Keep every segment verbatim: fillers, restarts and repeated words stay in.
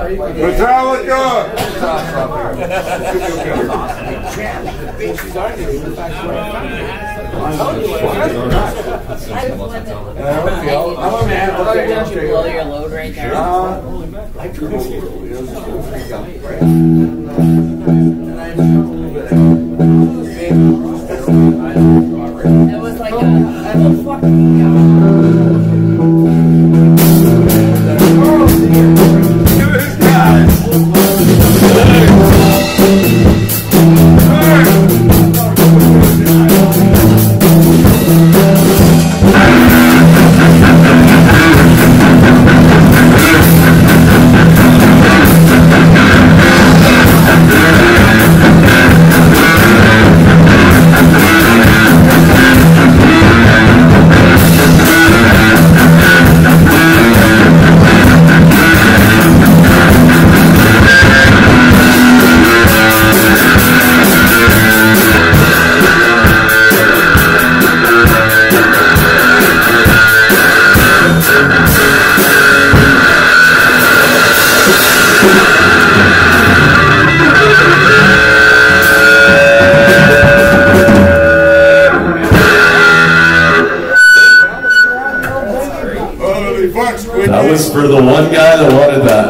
Good job, let's go! Blow your load right there. It was like a, a fucking That was for the one guy that wanted that.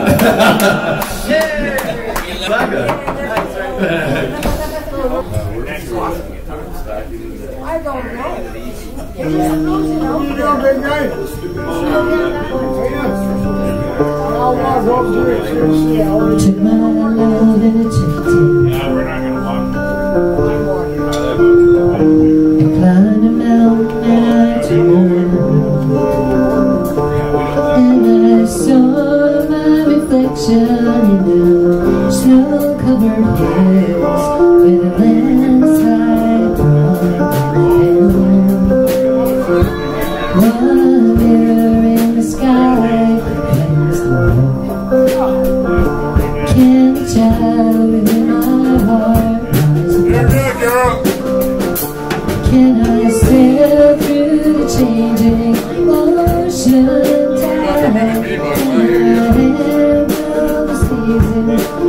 I don't know. It's just losing, you know. Took my love and it took it. Yeah, we're not going to walk. I climbed a mountain and I took and I saw my reflection in the snow-covered hills with a landslide behind them. One mirror in the sky has the can the child within my heart rise above? Can I sail through the changing ocean tide? Can I handle the seasons of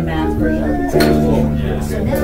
math version. So